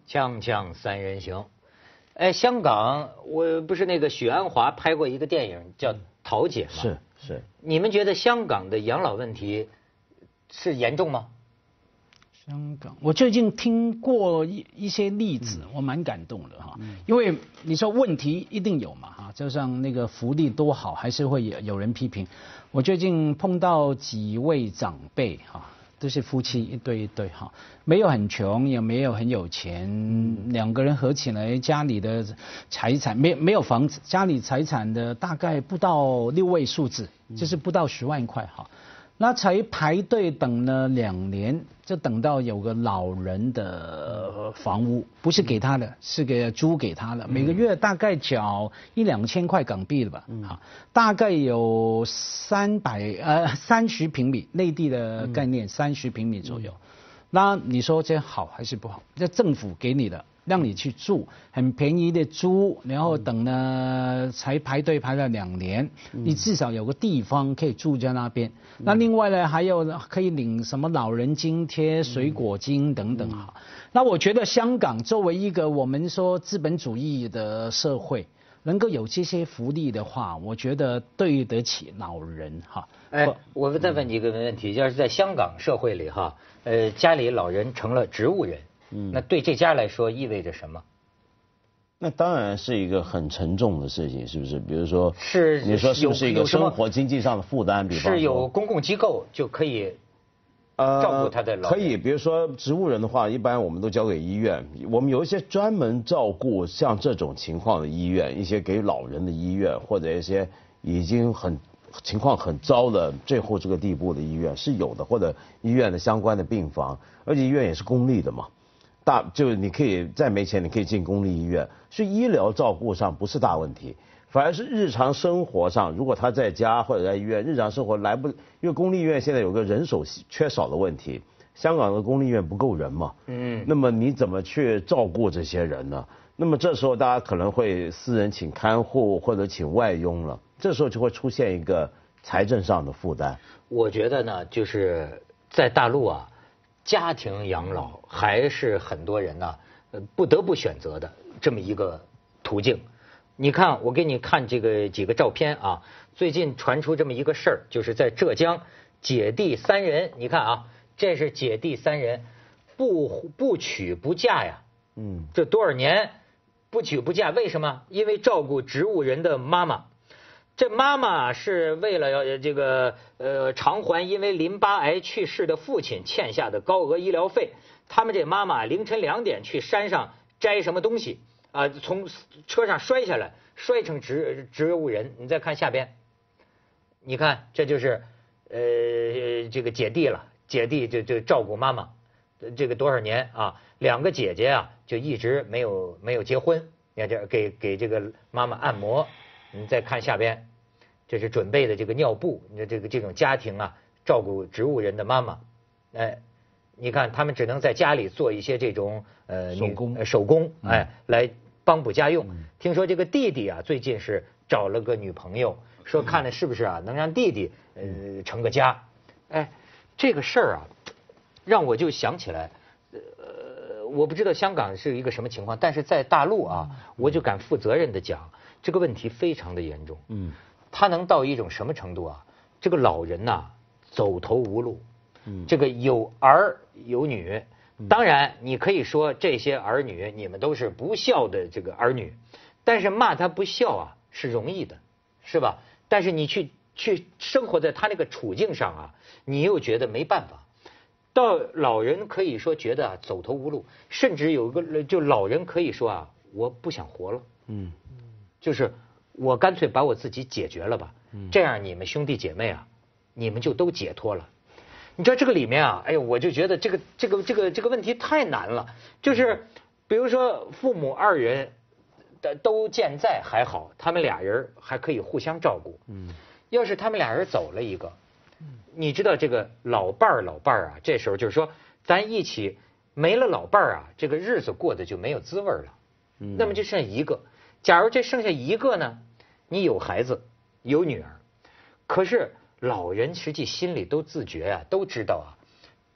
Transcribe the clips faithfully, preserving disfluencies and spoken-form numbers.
锵锵三人行，哎，香港我不是那个许鞍华拍过一个电影叫《桃姐》吗？ 是是。 你们觉得香港的养老问题是严重吗？ 香港，我最近听过一一些例子，我蛮感动的哈。嗯、因为你说问题一定有嘛哈，就像那个福利多好，还是会有有人批评。我最近碰到几位长辈哈。都是夫妻一对一对哈，没有很穷，也没有很有钱，两个人合起来家里的财产没没有房子，家里财产的大概不到六位数字，就是不到十万块哈。那才排队等了两年，就等到有个老人的房屋，不是给他的，是给租给他的，每个月大概缴一两千块港币了吧，啊，大概有三百呃三十平米，内地的概念三十平米左右。那你说这好还是不好？这政府给你的。让你去住很便宜的租，然后等呢才排队排了两年，你至少有个地方可以住在那边。那另外呢还有可以领什么老人津贴、水果金等等哈。那我觉得香港作为一个我们说资本主义的社会，能够有这些福利的话，我觉得对得起老人哈。 哎，我再问你一个问题，要是在香港社会里哈，呃，家里老人成了植物人。嗯，那对这家来说意味着什么？ 那当然是一个很沉重的事情，是不是？比如说， 是你说是不是一个生活经济上的负担？比方说是有公共机构就可以照顾他的老人、 呃。可以，比如说植物人的话，一般我们都交给医院。我们有一些专门照顾像这种情况的医院，一些给老人的医院，或者一些已经很情况很糟的最后这个地步的医院是有的，或者医院的相关的病房，而且医院也是公立的嘛。大就你可以再没钱，你可以进公立医院，所以医疗照顾上不是大问题，反而是日常生活上，如果他在家或者在医院，日常生活来不，因为公立医院现在有个人手缺少的问题，香港的公立医院不够人嘛，嗯，那么你怎么去照顾这些人呢？那么这时候大家可能会私人请看护或者请外佣了，这时候就会出现一个财政上的负担。 我觉得呢，就是在大陆啊。家庭养老还是很多人呢，呃，不得不选择的这么一个途径。你看，我给你看这个几个照片啊。最近传出这么一个事儿，就是在浙江，姐弟三人，你看啊，这是姐弟三人，不不娶不嫁呀。嗯，这多少年不娶不嫁？为什么？因为照顾植物人的妈妈。这妈妈是为了要这个呃偿还因为淋巴癌去世的父亲欠下的高额医疗费，他们这妈妈凌晨两点去山上摘什么东西啊、呃，从车上摔下来，摔成植植物人。你再看下边，你看这就是呃这个姐弟了，姐弟就就照顾妈妈，这个多少年啊，两个姐姐啊就一直没有没有结婚，你看这给给这个妈妈按摩。你再看下边，这是准备的这个尿布，你这个这种家庭啊，照顾植物人的妈妈，哎，你看他们只能在家里做一些这种呃手工、 呃、手工，哎，来帮补家用。嗯、听说这个弟弟啊，最近是找了个女朋友，说看了是不是啊，能让弟弟呃成个家。哎，这个事儿啊，让我就想起来，呃，我不知道香港是一个什么情况，但是在大陆啊，我就敢负责任的讲。这个问题非常的严重，嗯，他能到一种什么程度啊？这个老人呐、啊，走投无路，嗯，这个有儿有女，当然你可以说这些儿女你们都是不孝的这个儿女，但是骂他不孝啊是容易的，是吧？但是你去去生活在他那个处境上啊，你又觉得没办法。到老人可以说觉得啊走投无路，甚至有个就老人可以说啊我不想活了，嗯。就是我干脆把我自己解决了吧，这样你们兄弟姐妹啊，你们就都解脱了。你知道这个里面啊，哎呦，我就觉得这个这个这个这个问题太难了。就是比如说父母二人的都健在还好，他们俩人还可以互相照顾。嗯，要是他们俩人走了一个，你知道这个老伴儿老伴儿啊，这时候就是说咱一起没了老伴儿啊，这个日子过得就没有滋味了。嗯，那么就剩一个。假如这剩下一个呢，你有孩子有女儿，可是老人实际心里都自觉啊，都知道啊，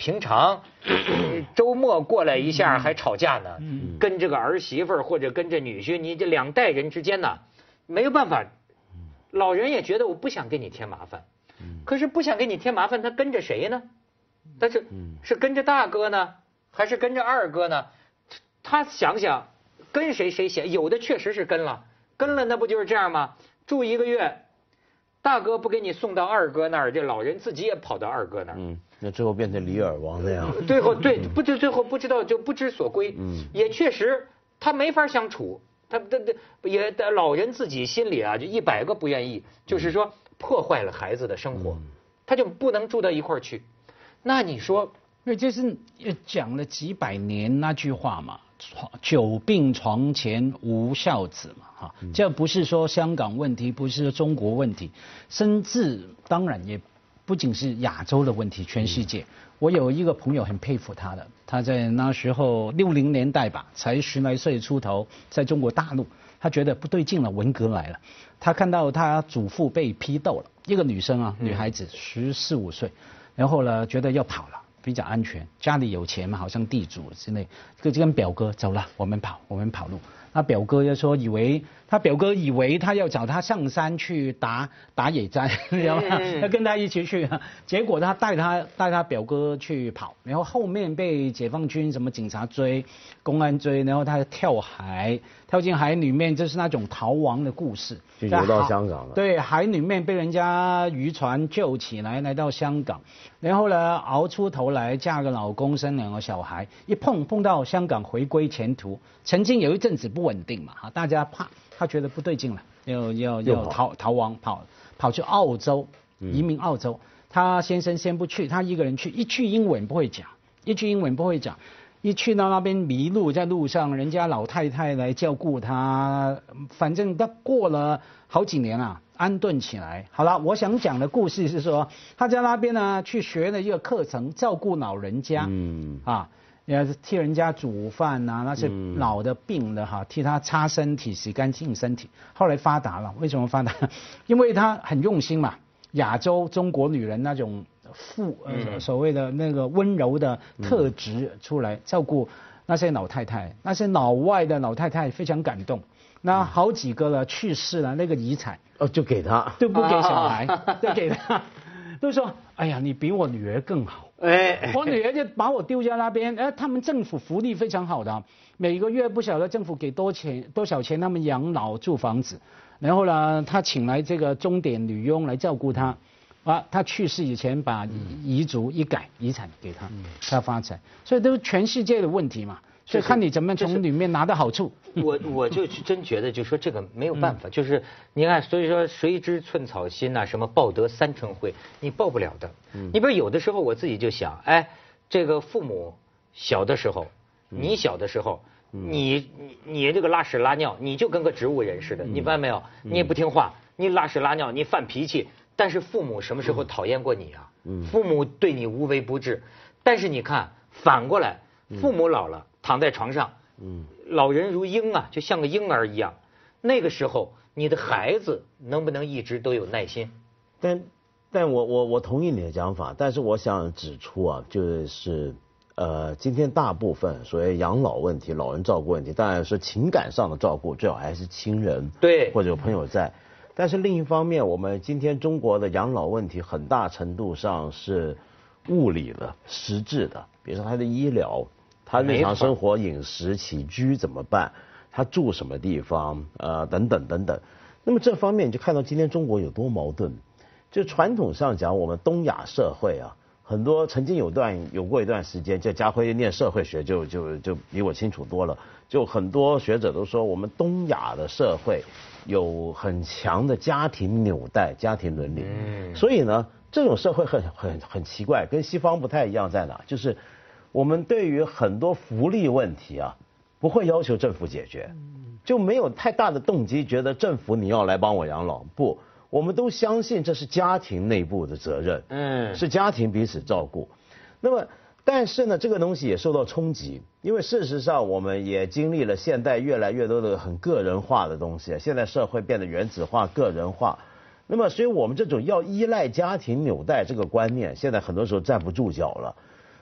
平常呃周末过来一下还吵架呢，嗯、跟这个儿媳妇儿或者跟这女婿，你这两代人之间呢，没有办法。老人也觉得我不想给你添麻烦，可是不想给你添麻烦，他跟着谁呢？但是是跟着大哥呢，还是跟着二哥呢？他想想，跟谁谁想，有的确实是跟了，跟了那不就是这样吗？住一个月，大哥不给你送到二哥那儿，这老人自己也跑到二哥那儿。 嗯，那最后变成李尔王那样。 最后对，不就最后不知道就不知所归。嗯，也确实他没法相处。他他他也老人自己心里啊，就一百个不愿意，就是说破坏了孩子的生活，他就不能住到一块儿去。那你说， 那就是讲了几百年那句话嘛，久病床前无孝子嘛，哈，这不是说香港问题，不是中国问题，甚至当然也不仅是亚洲的问题，全世界。我有一个朋友很佩服他的，他在那时候六零年代吧，才十来岁出头，在中国大陆，他觉得不对劲了，文革来了，他看到他祖父被批斗了，一个女生啊，女孩子十四五岁，然后呢，觉得要跑了，比较安全，家里有钱嘛，好像地主之类，就跟表哥走了，我们跑，我们跑路。他表哥就说以为他表哥以为他要找他上山去打打野战，知道吗？要跟他一起去，结果他带他带他表哥去跑，然后后面被解放军什么警察追，公安追，然后他跳海，跳进海里面，就是那种逃亡的故事。 就游到香港了。 对，海里面被人家渔船救起来，来到香港，然后呢熬出头来，嫁个老公，生两个小孩，一碰碰到香港回归前途，曾经有一阵子不稳定嘛，哈，大家怕，他觉得不对劲了，要要要逃逃亡，跑跑去澳洲，移民澳洲。他先生先不去，他一个人去，一去英文不会讲，一句英文不会讲。一去到那边迷路，在路上，人家老太太来照顾他，反正他过了好几年啊，安顿起来。好了，我想讲的故事是说，他在那边呢去学了一个课程，照顾老人家，嗯啊，也替人家煮饭啊，那些老的病的哈，替他擦身体、洗干净身体。后来发达了，为什么发达？因为他很用心嘛，亚洲中国女人那种。富呃所谓的那个温柔的特质出来，照顾那些老太太，那些老外的老太太非常感动。那好几个了去世了，那个遗产哦就给他， 都不给小孩，都给他，都说哎呀你比我女儿更好，哎，我女儿就把我丢在那边，哎，他们政府福利非常好的，每个月不晓得政府给多钱多少钱，他们养老住房子，然后呢，他请来这个钟点女佣来照顾他。啊，他去世以前把遗嘱一改，遗产给他，他发财，所以都是全世界的问题嘛。所以看你怎么从里面拿到好处。 我我就真觉得，就说这个没有办法，就是你看，所以说谁知寸草心呐、啊，什么报得三春晖，你报不了的。你比如有的时候我自己就想，哎，这个父母小的时候，你小的时候，你你你这个拉屎拉尿，你就跟个植物人似的，你发现没有？你也不听话，你拉屎拉尿，你犯脾气。但是父母什么时候讨厌过你啊？嗯，父母对你无微不至。但是你看，反过来，父母老了，躺在床上，嗯，老人如婴啊，就像个婴儿一样。那个时候，你的孩子能不能一直都有耐心？ 但，但我我我同意你的讲法，但是我想指出啊，就是呃，今天大部分所谓养老问题、老人照顾问题，当然是情感上的照顾，最好还是亲人， 对， 或者有朋友在。但是另一方面，我们今天中国的养老问题很大程度上是物理的、实质的，比如说他的医疗、他日常生活、饮食起居怎么办，他住什么地方，呃，等等等等。那么这方面你就看到今天中国有多矛盾。就传统上讲，我们东亚社会啊，很多曾经有段有过一段时间，就家辉念社会学就就就比我清楚多了。就很多学者都说，我们东亚的社会有很强的家庭纽带、家庭伦理。嗯，所以呢，这种社会很很很奇怪，跟西方不太一样在哪？就是我们对于很多福利问题啊，不会要求政府解决，就没有太大的动机，觉得政府你要来帮我养老。不，我们都相信这是家庭内部的责任，嗯，是家庭彼此照顾。那么，但是呢，这个东西也受到冲击，因为事实上我们也经历了现代越来越多的很个人化的东西，现在社会变得原子化、个人化。那么，所以我们这种要依赖家庭纽带这个观念，现在很多时候站不住脚了。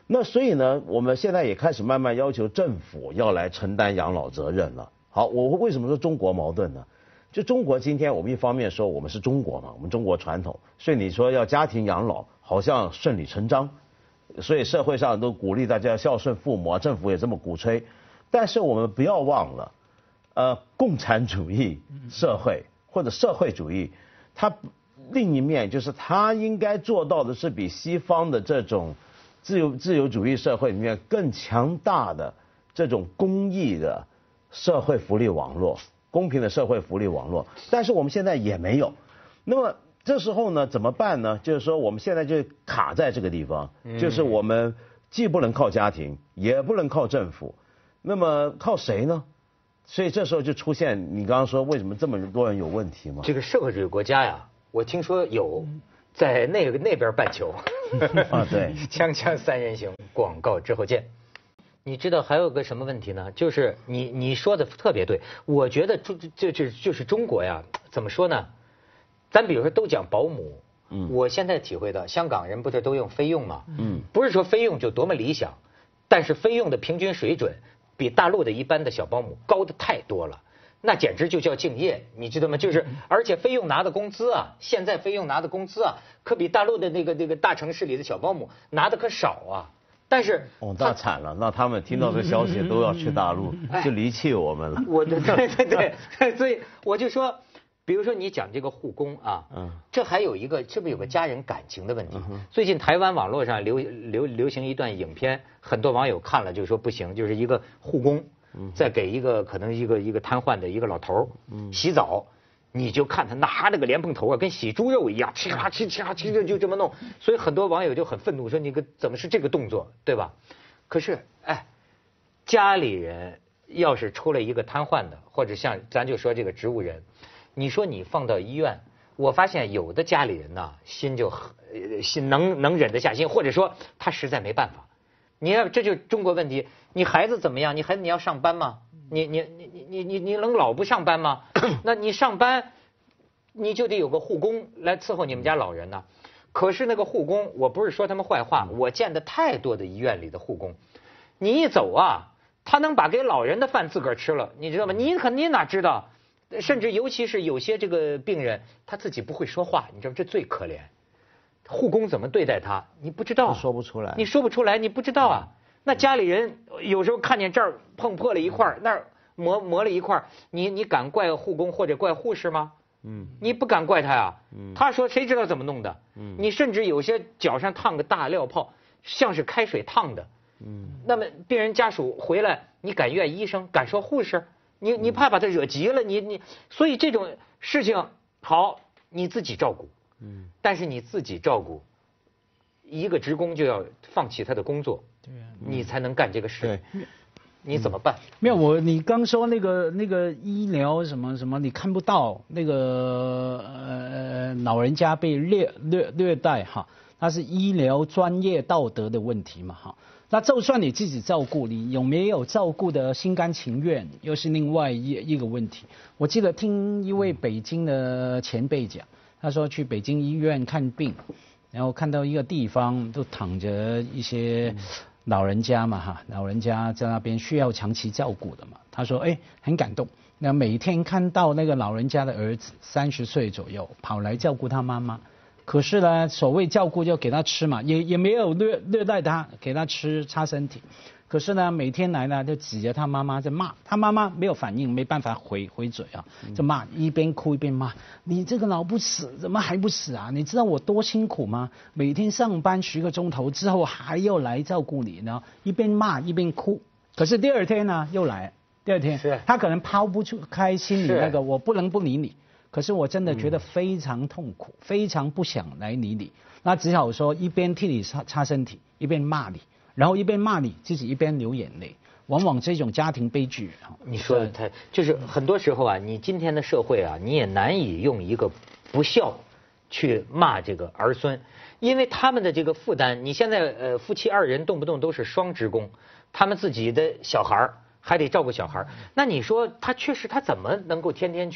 那所以呢，我们现在也开始慢慢要求政府要来承担养老责任了。好，我为什么说中国矛盾呢？就中国今天我们一方面说我们是中国嘛，我们中国传统，所以你说要家庭养老好像顺理成章，所以社会上都鼓励大家孝顺父母啊，政府也这么鼓吹。但是我们不要忘了，呃，共产主义社会或者社会主义，它另一面就是它应该做到的是比西方的这种自由自由主义社会里面更强大的这种公益的社会福利网络。公平的社会福利网络，但是我们现在也没有。那么这时候呢，怎么办呢？就是说我们现在就卡在这个地方，就是我们既不能靠家庭，也不能靠政府，那么靠谁呢？所以这时候就出现你刚刚说为什么这么多人有问题吗？ 这个社会主义国家呀，我听说有在那个那边半球。 啊，对， 锵锵三人行，广告之后见。你知道还有个什么问题呢？就是你你说的特别对，我觉得中就就就是中国呀，怎么说呢？咱比如说都讲保姆，嗯，我现在体会到香港人不是都用菲佣吗？嗯，不是说菲佣就多么理想，但是菲佣的平均水准比大陆的一般的小保姆高的太多了，那简直就叫敬业，你知道吗？就是而且菲佣拿的工资啊，现在菲佣拿的工资啊，可比大陆的那个那个大城市里的小保姆拿的可少啊。但是哦，那惨了，那他们听到这消息都要去大陆，就离弃我们了。 我对对对对，所以我就说，比如说你讲这个护工啊，嗯，这还有一个是不是有个家人感情的问题？最近台湾网络上流流流行一段影片，很多网友看了就说不行，就是一个护工在给一个可能一个一个瘫痪的一个老头洗澡。你就看他拿那个莲蓬头啊，跟洗猪肉一样，嘁啦嘁嘁啦嘁就就这么弄，所以很多网友就很愤怒，说你个怎么是这个动作，对吧？可是，哎，家里人要是出了一个瘫痪的，或者像咱就说这个植物人，你说你放到医院，我发现有的家里人呐，心就呃心能能忍得下心，或者说他实在没办法。你要这就是中国问题，你孩子怎么样？你孩子你要上班吗？你你你你你你你能老不上班吗？那你上班，你就得有个护工来伺候你们家老人呢。可是那个护工，我不是说他们坏话，我见的太多的医院里的护工，你一走啊，他能把给老人的饭自个儿吃了，你知道吗？你可你哪知道？甚至尤其是有些这个病人，他自己不会说话，你知道这最可怜。护工怎么对待他，你不知道， 说不出来， 你说不出来，你不知道啊。那家里人有时候看见这儿碰破了一块，那儿磨磨了一块，你你敢怪护工或者怪护士吗？嗯，你不敢怪他呀。嗯，他说谁知道怎么弄的？嗯，你甚至有些脚上烫个大料泡，像是开水烫的。嗯，那么病人家属回来，你敢怨医生，敢说护士？你你怕把他惹急了，你你所以这种事情好你自己照顾。嗯，但是你自己照顾，一个职工就要放弃他的工作。对啊，你才能干这个事。对，你怎么办？ 没有我，你刚说那个那个医疗什么什么，你看不到那个呃老人家被虐虐虐待哈，那是医疗专业道德的问题嘛哈。那就算你自己照顾，你有没有照顾的心甘情愿，又是另外一一个问题。我记得听一位北京的前辈讲，他说去北京医院看病，然后看到一个地方都躺着一些老人家嘛哈，老人家在那边需要长期照顾的嘛。他说哎很感动，那每天看到那个老人家的儿子三十岁左右跑来照顾他妈妈，可是呢所谓照顾就给他吃嘛，也也没有虐虐待他，给他吃擦身体。可是呢，每天来呢就指着他妈妈在骂，他妈妈没有反应，没办法回回嘴啊，就骂，一边哭一边骂，你这个老不死，怎么还不死啊？你知道我多辛苦吗？每天上班十个钟头之后还要来照顾你呢，一边骂一边哭。可是第二天呢又来，第二天他可能抛不出开心里那个我不能不理你，可是我真的觉得非常痛苦，非常不想来理你，那只好说一边替你擦擦身体，一边骂你。然后一边骂你，自己一边流眼泪，往往这种家庭悲剧。 你说的太就是很多时候啊，你今天的社会啊，你也难以用一个不孝去骂这个儿孙，因为他们的这个负担，你现在呃夫妻二人动不动都是双职工，他们自己的小孩还得照顾小孩，那你说他确实他怎么能够天天去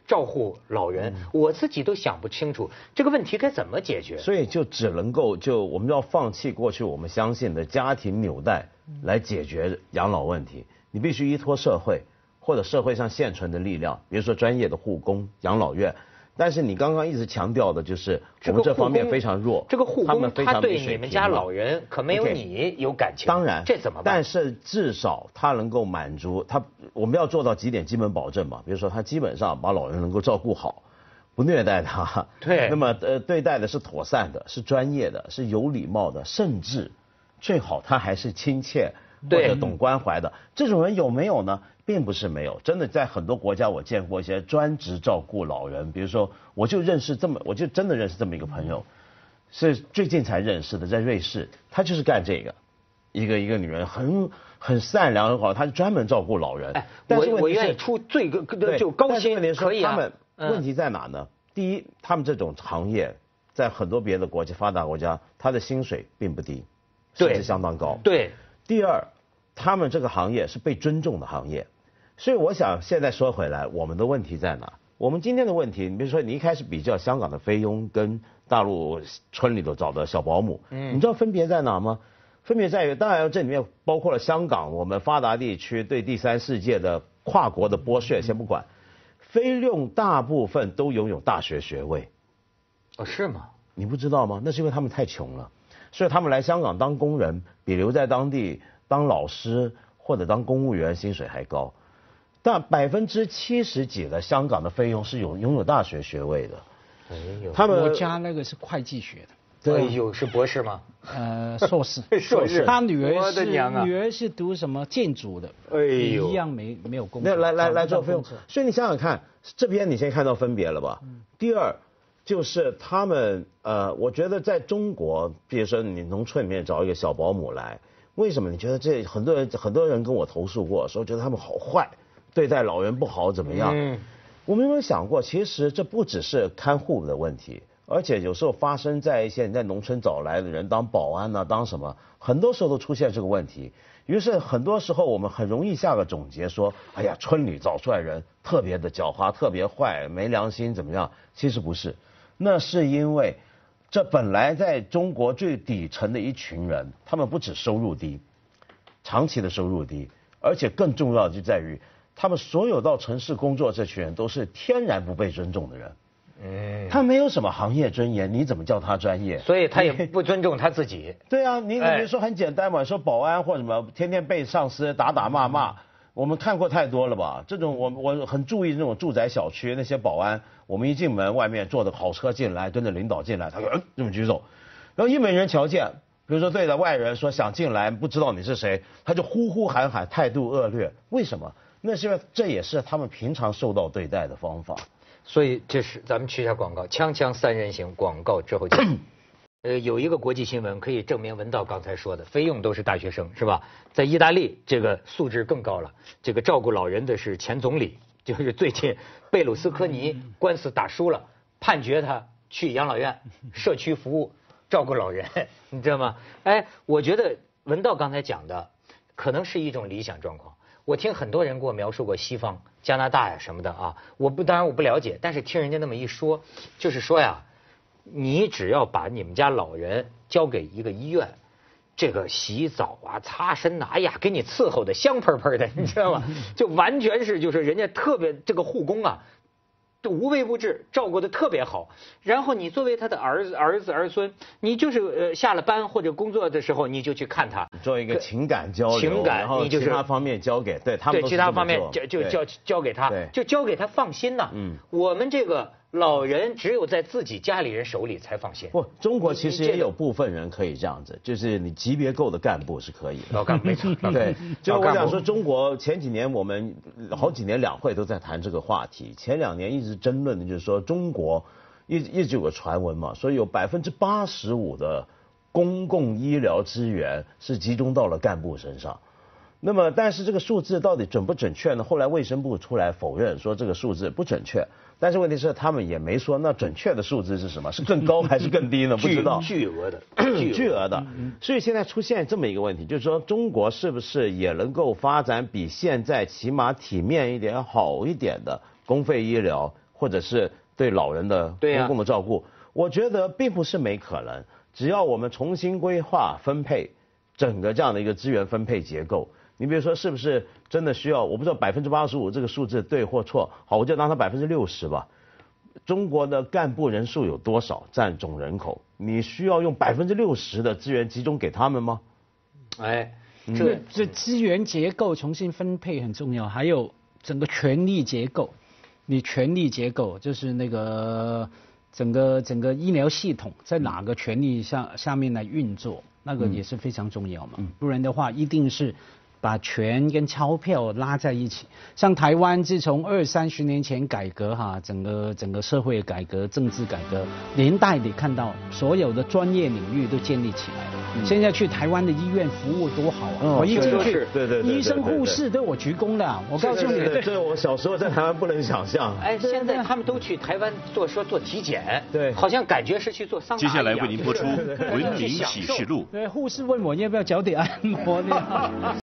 照护老人，嗯、我自己都想不清楚这个问题该怎么解决。 所以就只能够就我们要放弃过去我们相信的家庭纽带来解决养老问题，你必须依托社会或者社会上现存的力量，比如说专业的护工、养老院。但是你刚刚一直强调的就是我们这方面非常弱， 这个护工他对你们家老人人可没有你有感情， 当然这怎么办？ 但是至少他能够满足他，我们要做到几点基本保证嘛，比如说他基本上把老人能够照顾好，不虐待他， 对， 那么呃对待的是妥善的，是专业的，是有礼貌的，甚至最好他还是亲切或者懂关怀的，这种人有没有呢？并不是没有，真的在很多国家我见过一些专职照顾老人，比如说我就认识这么，我就真的认识这么一个朋友，是最近才认识的，在瑞士，她就是干这个，一个一个女人很很善良很好，她是专门照顾老人。 哎，但是我我愿意出最个就高薪可以啊。 他们问题在哪呢？第一，他们这种行业在很多别的国家发达国家，他的薪水并不低，甚至相当高。 对。 第二，他们这个行业是被尊重的行业。所以我想现在说回来，我们的问题在哪？我们今天的问题，你比如说你一开始比较香港的菲佣跟大陆村里头找的小保姆，嗯，你知道分别在哪吗？分别在于，当然这里面包括了香港我们发达地区对第三世界的跨国的剥削，先不管，菲佣大部分都拥有大学学位。 哦，是吗？ 你不知道吗？那是因为他们太穷了，所以他们来香港当工人，比留在当地当老师或者当公务员薪水还高。但百分之七十几的香港的菲佣是有拥有大学学位的。 哎呦，他们我家那个是会计学的。 对，哎呦，是博士吗？ 呃，硕士。 硕士。 他女儿是、 啊、 女儿是读什么建筑的？ 哎呦， 一样没没有工作。 那来来来做菲佣，所以你想想看，这边你先看到分别了吧？嗯、第二就是他们呃，我觉得在中国，比如说你农村里面找一个小保姆来，为什么你觉得这很多人很多人跟我投诉过，说觉得他们好坏。对待老人不好怎么样？嗯，我们有没有想过，其实这不只是看护的问题，而且有时候发生在一些你在农村找来的人当保安呐、啊，当什么，很多时候都出现这个问题。于是很多时候我们很容易下个总结说，哎呀，村里找出来人特别的狡猾，特别坏，没良心怎么样？其实不是，那是因为这本来在中国最底层的一群人，他们不止收入低，长期的收入低，而且更重要的就在于。他们所有到城市工作这群人都是天然不被尊重的人，嗯，他没有什么行业尊严，你怎么叫他专业？ 所以他也不尊重他自己。 对啊，你比如说很简单嘛，说保安或什么，天天被上司打打骂骂，我们看过太多了吧？这种我我很注意那种住宅小区那些保安，我们一进门外面坐着跑车进来，跟着领导进来，他就嗯这么举手，然后一没人瞧见。比如说对着外人说想进来不知道你是谁，他就呼呼喊喊，态度恶劣。为什么？那是因为这也是他们平常受到对待的方法。 所以这是咱们去一下广告，锵锵三人行，广告之后见。呃，有一个国际新闻可以证明文道刚才说的，菲佣都是大学生，是吧？在意大利这个素质更高了，这个照顾老人的是前总理，就是最近贝鲁斯科尼官司打输了，判决他去养老院、社区服务。照顾老人，你知道吗？哎，我觉得文道刚才讲的，可能是一种理想状况。我听很多人给我描述过西方、加拿大呀什么的啊，我不当然我不了解，但是听人家那么一说，就是说呀，你只要把你们家老人交给一个医院，这个洗澡啊、擦身呐、啊，哎呀，给你伺候的香喷喷的，你知道吗？就完全是就是人家特别这个护工啊。就无微不至，照顾的特别好。然后你作为他的儿子、儿子儿孙，你就是呃下了班或者工作的时候，你就去看他， 做一个情感交流， 情感，你就是其他方面交给对他们对其他方面就就交交给他，就交给他放心呐。嗯，我们这个老人只有在自己家里人手里才放心。 不，中国其实也有部分人可以这样子，就是你级别够的干部是可以的。 老干部没错， 对，就我想说，中国前几年我们好几年两会都在谈这个话题，前两年一直争论的就是说中国一一直有个传闻嘛，说有百分之八十五的公共医疗资源是集中到了干部身上。那么，但是这个数字到底准不准确呢？后来卫生部出来否认说这个数字不准确，但是问题是他们也没说那准确的数字是什么，是更高还是更低呢？不知道。 巨额的， 巨额的。所以现在出现这么一个问题，就是说中国是不是也能够发展比现在起码体面一点、好一点的公费医疗？ 或者是对老人的公共的照顾，我觉得并不是没可能。只要我们重新规划分配整个这样的一个资源分配结构，你比如说是不是真的需要，我不知道百分之八十五这个数字对或错，好，我就当它百分之六十吧。中国的干部人数有多少占总人口？你需要用百分之六十的资源集中给他们吗？ 哎， 这这资源结构重新分配很重要，还有整个权力结构。你权力结构就是那个。整个整个医疗系统在哪个权力下下面来运作，那个也是非常重要嘛。嗯、不然的话，一定是把权跟钞票拉在一起。像台湾自从二三十年前改革哈，整个整个社会改革、政治改革连带你看到所有的专业领域都建立起来了。嗯、现在去台湾的医院服务多好啊！哦、我一进去， 对对对， 医生护士对我鞠躬的。我告诉你， 这我小时候在台湾不能想象。 哎，现在他们都去台湾做说做体检， 对， 好像感觉是去做桑拿。 接下来为您播出《文明启示录》。 对，护士问我要不要脚底按摩呢。